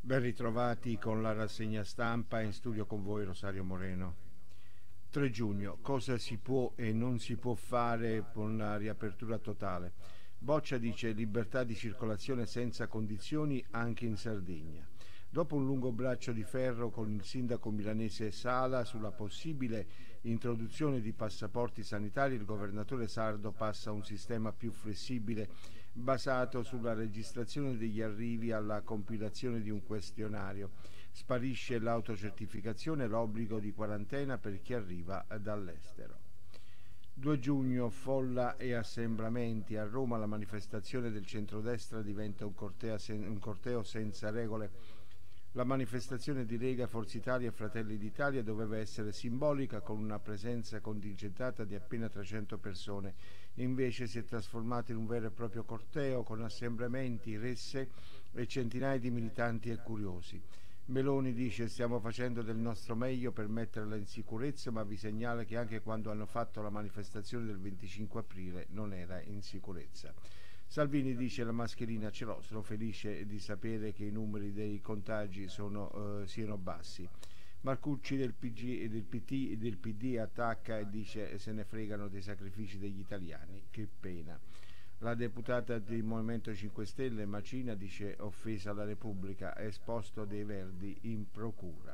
Ben ritrovati con la rassegna stampa, in studio con voi Rosario Moreno. 3 giugno, cosa si può e non si può fare con la riapertura totale? Boccia dice libertà di circolazione senza condizioni anche in Sardegna. Dopo un lungo braccio di ferro con il sindaco milanese Sala sulla possibile introduzione di passaporti sanitari, il governatore sardo passa a un sistema più flessibile basato sulla registrazione degli arrivi alla compilazione di un questionario. Sparisce l'autocertificazione e l'obbligo di quarantena per chi arriva dall'estero. 2 giugno, folla e assembramenti. A Roma la manifestazione del centrodestra diventa un corteo senza regole. La manifestazione di Lega, Forza Italia e Fratelli d'Italia doveva essere simbolica, con una presenza contingentata di appena 300 persone. Invece si è trasformata in un vero e proprio corteo con assembramenti, resse e centinaia di militanti e curiosi. Meloni dice: stiamo facendo del nostro meglio per metterla in sicurezza, ma vi segnala che anche quando hanno fatto la manifestazione del 25 aprile non era in sicurezza. Salvini dice: la mascherina ce l'ho, sono felice di sapere che i numeri dei contagi siano bassi. Marcucci del PD attacca e dice: se ne fregano dei sacrifici degli italiani, che pena. La deputata del Movimento 5 Stelle Macina dice: offesa alla Repubblica, è esposto dei Verdi in procura.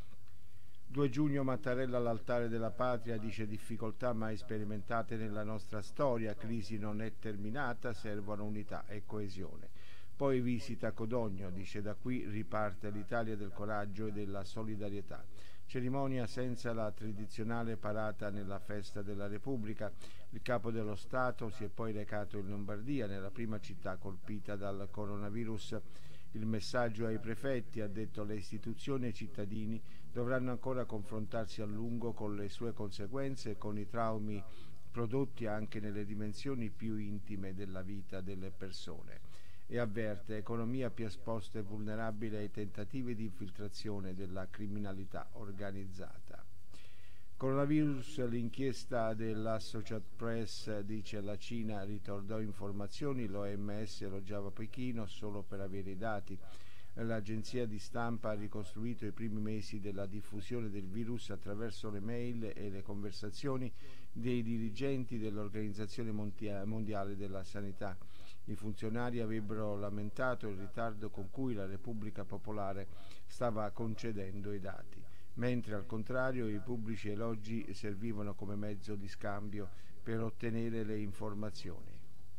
2 giugno, Mattarella all'altare della patria dice: difficoltà mai sperimentate nella nostra storia, crisi non è terminata, servono unità e coesione. Poi visita Codogno, dice: da qui riparte l'Italia del coraggio e della solidarietà. Cerimonia senza la tradizionale parata nella festa della Repubblica. Il capo dello Stato si è poi recato in Lombardia, nella prima città colpita dal coronavirus. Il messaggio ai prefetti: ha detto, le istituzioni e i cittadini dovranno ancora confrontarsi a lungo con le sue conseguenze e con i traumi prodotti anche nelle dimensioni più intime della vita delle persone. E avverte: economia più esposta e vulnerabile ai tentativi di infiltrazione della criminalità organizzata. Coronavirus, l'inchiesta dell'Associated Press dice: la Cina ritornò informazioni, l'OMS elogiava Pechino solo per avere i dati. L'agenzia di stampa ha ricostruito i primi mesi della diffusione del virus attraverso le mail e le conversazioni dei dirigenti dell'Organizzazione Mondiale della Sanità. I funzionari avrebbero lamentato il ritardo con cui la Repubblica Popolare stava concedendo i dati, mentre al contrario i pubblici elogi servivano come mezzo di scambio per ottenere le informazioni.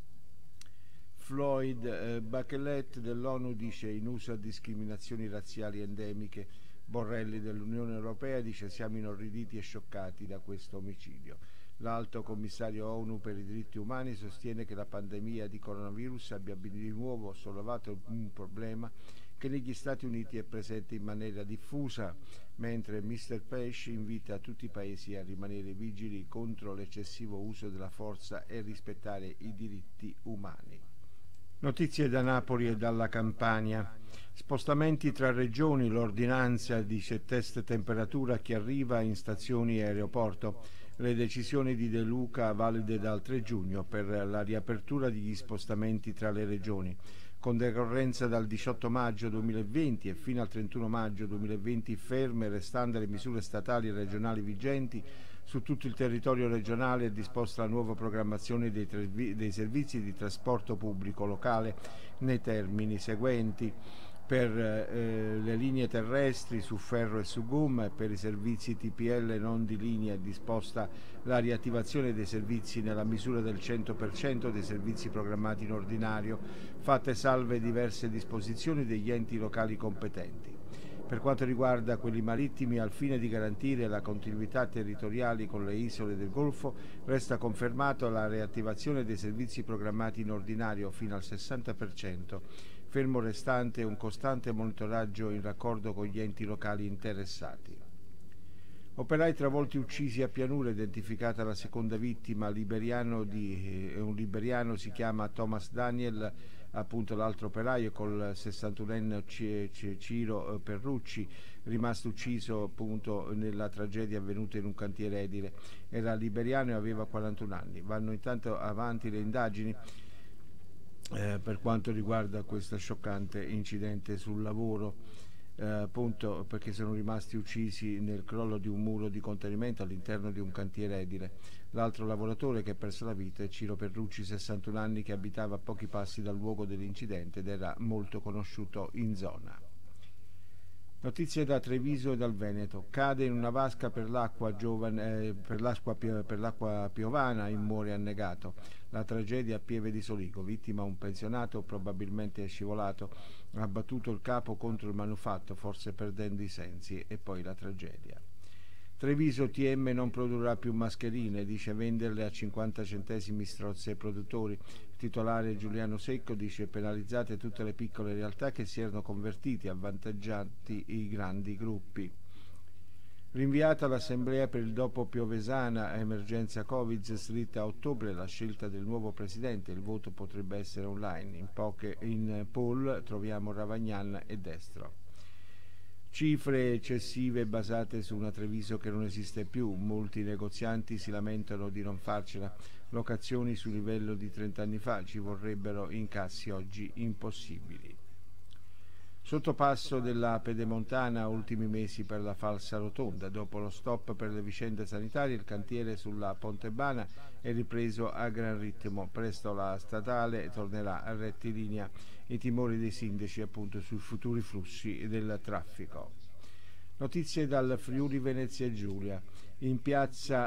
Floyd Bachelet dell'ONU dice: in uso a discriminazioni razziali endemiche. Borrelli dell'Unione Europea dice: siamo inorriditi e scioccati da questo omicidio. L'alto commissario ONU per i diritti umani sostiene che la pandemia di coronavirus abbia di nuovo sollevato un problema che negli Stati Uniti è presente in maniera diffusa, mentre Mr. Pesce invita tutti i paesi a rimanere vigili contro l'eccessivo uso della forza e rispettare i diritti umani. Notizie da Napoli e dalla Campania. Spostamenti tra regioni, l'ordinanza dice test temperatura a chi arriva in stazioni e aeroporto. Le decisioni di De Luca valide dal 3 giugno per la riapertura degli spostamenti tra le regioni. Con decorrenza dal 18 maggio 2020 e fino al 31 maggio 2020 ferme restando le misure statali e regionali vigenti, su tutto il territorio regionale è disposta la nuova programmazione dei servizi di trasporto pubblico locale nei termini seguenti: per le linee terrestri su ferro e su gomma e per i servizi TPL non di linea è disposta la riattivazione dei servizi nella misura del 100% dei servizi programmati in ordinario, fatte salve diverse disposizioni degli enti locali competenti. Per quanto riguarda quelli marittimi, al fine di garantire la continuità territoriale con le isole del Golfo, resta confermata la riattivazione dei servizi programmati in ordinario fino al 60%, fermo restante un costante monitoraggio in raccordo con gli enti locali interessati. Operai travolti uccisi a Pianura, identificata la seconda vittima, un liberiano, si chiama Thomas Daniel, appunto l'altro operaio, col 61enne Ciro Perrucci, rimasto ucciso appunto nella tragedia avvenuta in un cantiere edile. Era liberiano e aveva 41 anni. Vanno intanto avanti le indagini. per quanto riguarda questo scioccante incidente sul lavoro, appunto perché sono rimasti uccisi nel crollo di un muro di contenimento all'interno di un cantiere edile. L'altro lavoratore che ha perso la vita è Ciro Perrucci, 61 anni, che abitava a pochi passi dal luogo dell'incidente ed era molto conosciuto in zona. Notizie da Treviso e dal Veneto. Cade in una vasca per l'acqua piovana e muore annegato. La tragedia a Pieve di Soligo. Vittima un pensionato, probabilmente è scivolato, ha battuto il capo contro il manufatto, forse perdendo i sensi, e poi la tragedia. Treviso TM non produrrà più mascherine, dice venderle a 50 centesimi strozzi ai produttori. Il titolare Giuliano Secco dice penalizzate tutte le piccole realtà che si erano convertiti, avvantaggiati i grandi gruppi. Rinviata l'assemblea per il dopo Piovesana, emergenza Covid slitta a ottobre la scelta del nuovo presidente, il voto potrebbe essere online. In poll troviamo Ravagnan e Destro. Cifre eccessive basate su una Treviso che non esiste più, molti negozianti si lamentano di non farcela, locazioni sul livello di 30 anni fa, ci vorrebbero incassi oggi impossibili. Sottopasso della Pedemontana, ultimi mesi per la falsa rotonda. Dopo lo stop per le vicende sanitarie, il cantiere sulla Pontebana è ripreso a gran ritmo. Presto la statale tornerà a rettilinea. I timori dei sindaci appunto sui futuri flussi del traffico. Notizie dal Friuli Venezia Giulia. In piazza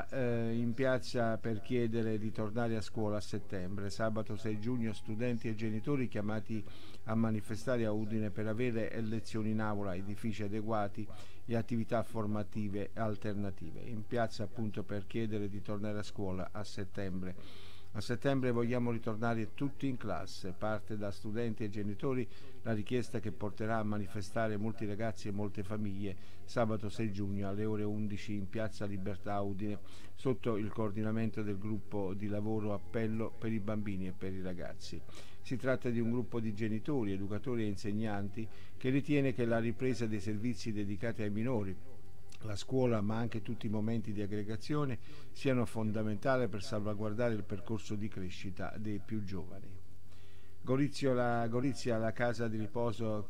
per chiedere di tornare a scuola a settembre. Sabato 6 giugno studenti e genitori chiamati a manifestare a Udine per avere lezioni in aula, edifici adeguati e attività formative alternative. In piazza appunto per chiedere di tornare a scuola a settembre. A settembre vogliamo ritornare tutti in classe. Parte da studenti e genitori la richiesta che porterà a manifestare molti ragazzi e molte famiglie sabato 6 giugno alle ore 11 in piazza Libertà Udine sotto il coordinamento del gruppo di lavoro Appello per i bambini e per i ragazzi. Si tratta di un gruppo di genitori, educatori e insegnanti che ritiene che la ripresa dei servizi dedicati ai minori, la scuola ma anche tutti i momenti di aggregazione siano fondamentali per salvaguardare il percorso di crescita dei più giovani. Gorizia, la casa di riposo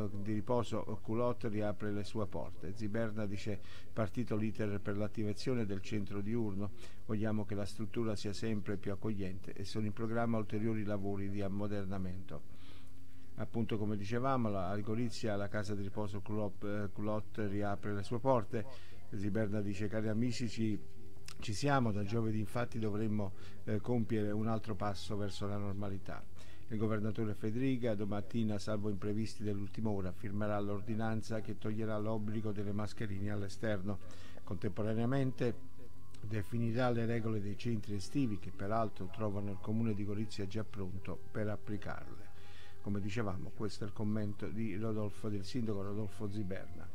Culot riapre le sue porte. Ziberna dice partito l'iter per l'attivazione del centro diurno, vogliamo che la struttura sia sempre più accogliente e sono in programma ulteriori lavori di ammodernamento. Appunto come dicevamo, a Gorizia la casa di riposo Culot riapre le sue porte. Ziberna dice cari amici ci siamo, da giovedì infatti dovremmo compiere un altro passo verso la normalità. Il governatore Fedriga domattina, salvo imprevisti dell'ultima ora, firmerà l'ordinanza che toglierà l'obbligo delle mascherine all'esterno. Contemporaneamente definirà le regole dei centri estivi che peraltro trovano il comune di Gorizia già pronto per applicarle. Come dicevamo, questo è il commento del sindaco Rodolfo Ziberna.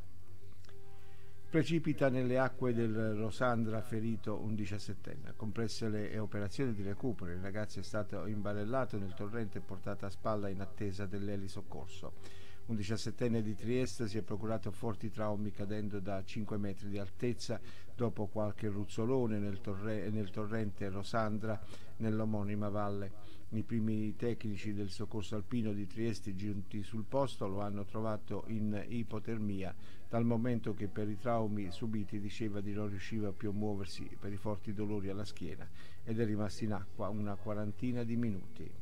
Precipita nelle acque del Rosandra, ferito un 17enne. Complesse le operazioni di recupero, il ragazzo è stato imbarellato nel torrente e portato a spalla in attesa dell'elisoccorso. Un 17enne di Trieste si è procurato forti traumi cadendo da 5 metri di altezza dopo qualche ruzzolone nel torrente Rosandra nell'omonima valle. I primi tecnici del soccorso alpino di Trieste giunti sul posto lo hanno trovato in ipotermia, dal momento che per i traumi subiti diceva di non riusciva più a muoversi per i forti dolori alla schiena ed è rimasto in acqua una quarantina di minuti.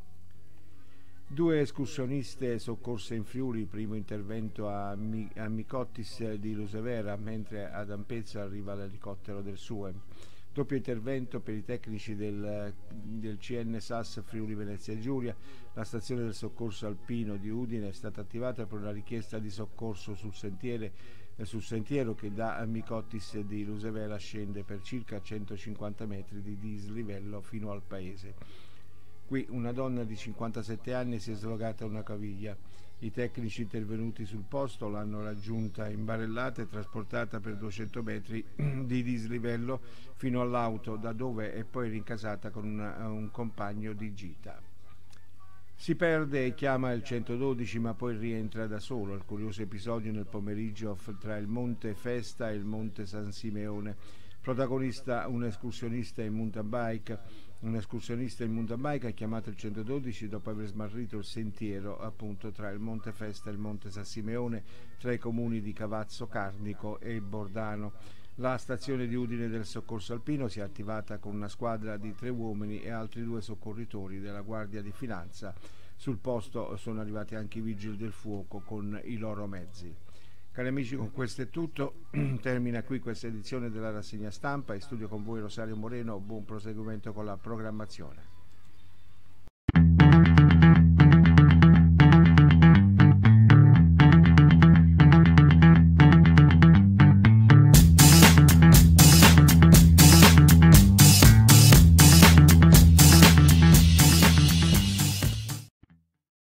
2 escursioniste soccorse in Friuli, primo intervento a Micottis di Lusevera, mentre ad Ampezzo arriva l'elicottero del SUEM. Doppio intervento per i tecnici del CNSAS Friuli Venezia Giulia. La stazione del soccorso alpino di Udine è stata attivata per una richiesta di soccorso sul sentiero che da Micottis di Lusevera scende per circa 150 metri di dislivello fino al paese. Qui una donna di 57 anni si è slogata una caviglia. I tecnici intervenuti sul posto l'hanno raggiunta imbarellata e trasportata per 200 metri di dislivello fino all'auto, da dove è poi rincasata con un compagno di gita. Si perde e chiama il 112 ma poi rientra da solo. Il curioso episodio nel pomeriggio tra il Monte Festa e il Monte San Simeone. Protagonista un escursionista in mountain bike. Un escursionista in mountain bike ha chiamato il 112 dopo aver smarrito il sentiero appunto tra il Monte Festa e il Monte San Simeone, tra i comuni di Cavazzo Carnico e Bordano. La stazione di Udine del Soccorso Alpino si è attivata con una squadra di 3 uomini e altri 2 soccorritori della Guardia di Finanza. Sul posto sono arrivati anche i vigili del fuoco con i loro mezzi. Cari amici, con questo è tutto. Termina qui questa edizione della rassegna stampa. In studio con voi Rosario Moreno. Buon proseguimento con la programmazione.